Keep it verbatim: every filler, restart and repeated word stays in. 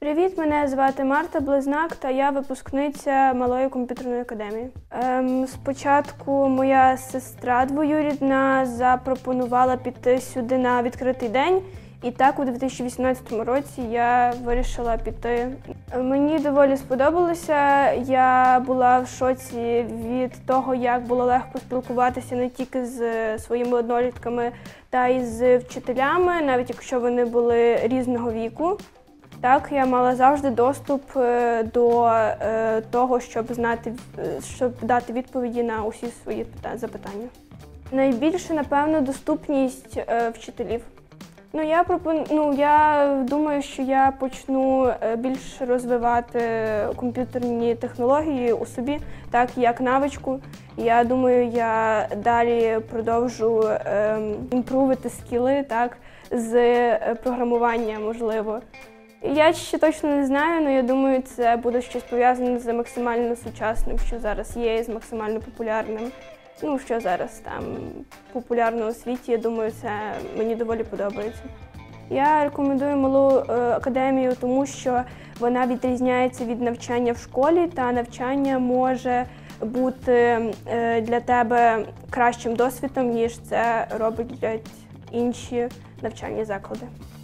Привіт, мене звати Марта Близнак, та я випускниця Малої комп'ютерної академії. Ем, спочатку моя сестра двоюрідна запропонувала піти сюди на відкритий день, і так у дві тисячі вісімнадцятому році я вирішила піти. Мені доволі сподобалося, я була в шоці від того, як було легко спілкуватися не тільки з своїми однолітками, та й з вчителями, навіть якщо вони були різного віку. Так, я мала завжди доступ до того, щоб знати, щоб дати відповіді на усі свої запитання. Найбільше, напевно, доступність вчителів. Ну, я пропон... ну, я думаю, що я почну більше розвивати комп'ютерні технології у собі, так, як навичку. Я думаю, я далі продовжу ем, імпрувити скіли, так, з програмування, можливо. Я ще точно не знаю, але я думаю, це буде щось пов'язане з максимально сучасним, що зараз є, і з максимально популярним. Ну, що зараз там популярно у світі, я думаю, це мені доволі подобається. Я рекомендую Малу академію, тому що вона відрізняється від навчання в школі, та навчання може бути для тебе кращим досвідом, ніж це роблять інші навчальні заклади.